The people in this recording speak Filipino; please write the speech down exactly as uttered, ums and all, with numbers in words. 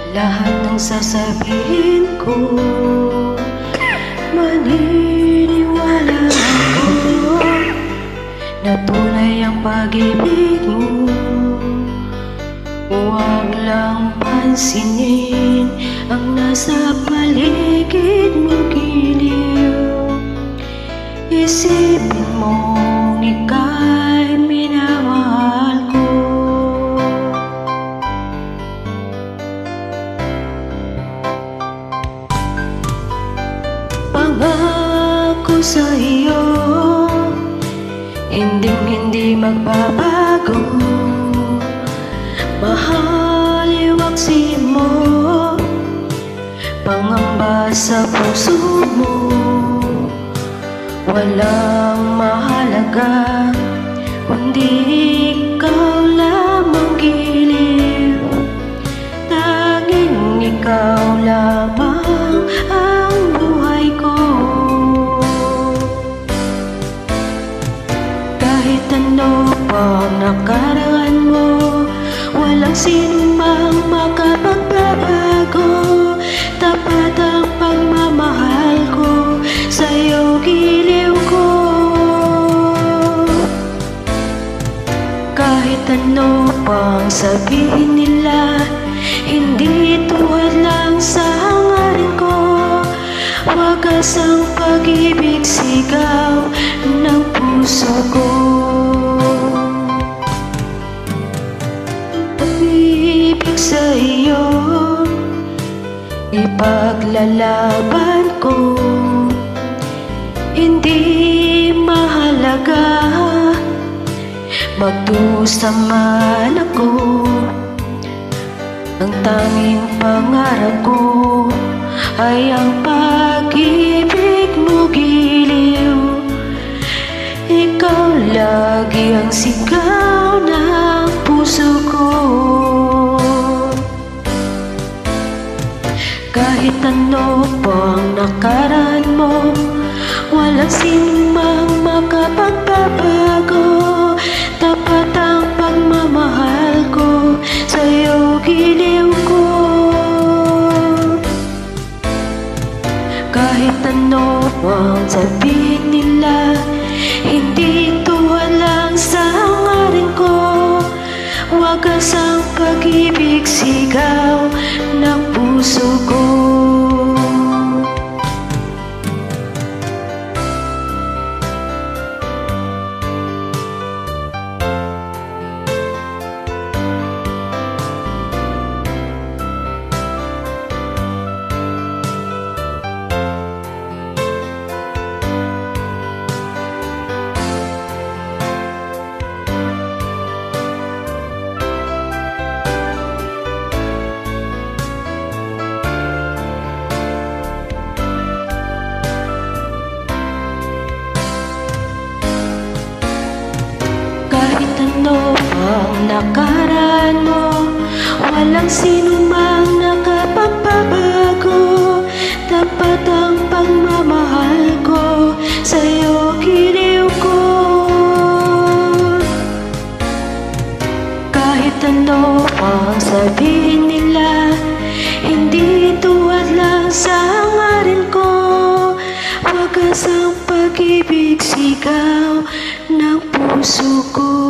Lahat ng sasabihin ko, maniniwala ako na tunay ang pag-ibig mo. Huwag lang pansinin ang nasa paligid mong giliw. Isipin mong ika'y minamahal ko. Pangako sa iyo, hinding-hindi magbabago. Mahal, iwaksin mo pangamba sa puso mo. Walang mahalaga kundi ikaw lamang giliw. Tanging ikaw lamang ang buhay ko. Kahit ano pang nakaraan mo, walang sinumang makapagbabago. Tapat ang pagmamahal ko sa'yo, giliw ko. Kahit ano pang sabihin nila, hindi tuwad lang sa hangarin ko. Wagas ang pag-ibig, sigaw ng puso ko. Pag-ibig sa iyo, ipaglalaban ko. Hindi mahalaga magdusa man ako. Ang tanging pangarap ko ay ang pag-ibig mo, giliw. Ikaw lagi ang sigaw ng puso ko. Kahit ano pang nakaraan mo, walang sinumang makapagbabago. Tapat ang pagmamahal ko sa'yo, giliw ko. Kahit ano ang sabihin nila, hindi tuwad lang sa hangarin ko. Wagas ang pag-ibig, sigaw ng puso ko. Kahit ano ang nakaraan mo, walang sinumang nakapagbabago. Tapat ang pagmamahal ko sa'yo, giliw ko. Kahit ano ang sabihin nila, hindi tuwad lang sa hangarin ko. Wagas ang pag-ibig, sigaw ng puso ko.